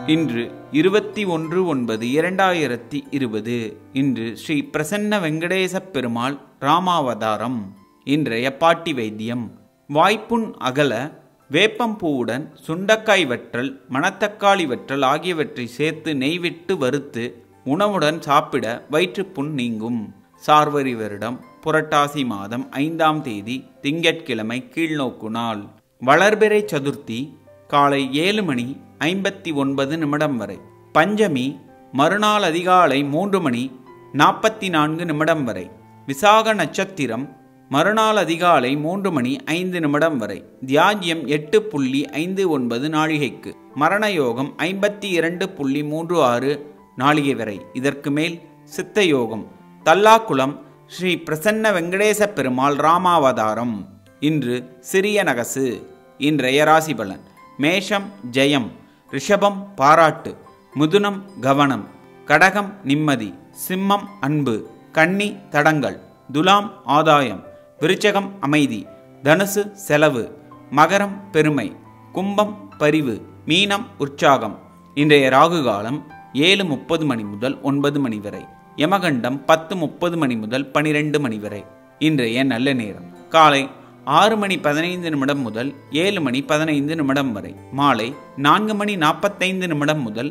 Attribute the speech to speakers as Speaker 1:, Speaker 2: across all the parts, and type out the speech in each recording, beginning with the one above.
Speaker 1: இன்று 21/9/2020. இன்று ஸ்ரீ பிரசன்ன வெங்கடேசப் பெருமாள் ராமாவதாரம். இன்றைய பாட்டி வைத்தியம். வாய்ப்புண் அகல வேப்பம்பூவுடன் சுண்டக்காய் வற்றல், மணத்தக்காளி வற்றல் ஆகியவற்றை சேர்த்து நெய்விட்டு வறுத்து உணவுடன் சாப்பிட வயிற்றுப்புண் நீங்கும். சார்வரி வருடம் புரட்டாசி மாதம் 5ஆம் தேதி திங்கட்கிழமை, கீழ்நோக்கு நாள். வளர்பிறை சதுர்த்தி காலை 7:59 வரை. பஞ்சமி மறுநாள் அதிகாலை 3:44 வரை. விசாக நட்சத்திரம் மறுநாள் அதிகாலை 3:05 வரை. தியாஜ்யம் 8:59 நாழிகைக்கு. மரண யோகம் 52:36 நாழிகை வரை. இதற்கு மேல் சித்த யோகம். தல்லாக்குளம் ஸ்ரீ பிரசன்ன வெங்கடேச பெருமாள் ராமாவதாரம். இன்று சிறிய நகசு. இன்றைய ராசி பலன். மேஷம் ஜெயம், ரிஷபம் பாராட்டு, மிதுனம் கவனம், கடகம் நிம்மதி, சிம்மம் அன்பு, கன்னி தடங்கள், துலாம் ஆதாயம், விருச்சகம் அமைதி, தனுசு செலவு, மகரம் பெருமை, கும்பம் பரிவு, மீனம் உற்சாகம். இன்றைய ராகு காலம் 7:30 முதல் 9 வரை. யமகண்டம் 10:30 முதல் 12 வரை. இன்றைய நல்ல நேரம் காலை 6:15 முதல் 7:15 வரை. மாலை 4:45 முதல்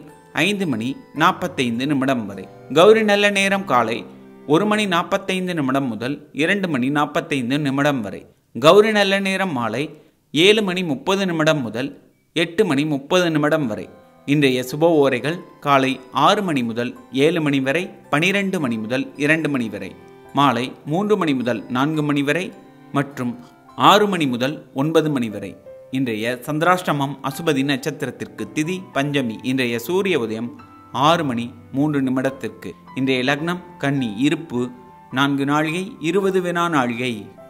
Speaker 1: 5:45 வரை. கௌரி நல்ல நேரம் காலை 1:45 முதல் 2:45 வரை. கௌரி நல்ல நேரம் மாலை 7:30 முதல் 8:30 வரை. இன்றைய சுப ஓரைகள் காலை 6 முதல் 7 வரை, 12 முதல் 2 வரை, மாலை 3 முதல் 4 வரை மற்றும் 6 முதல் 9 வரை. இன்றைய சந்திராஷ்டமம் அசுபதி நட்சத்திரத்திற்கு. திதி பஞ்சமி. இன்றைய சூரிய உதயம் 6:03. இன்றைய லக்னம் கன்னி. இருப்பு 4 நாழிகை 20 வினா நாழிகை.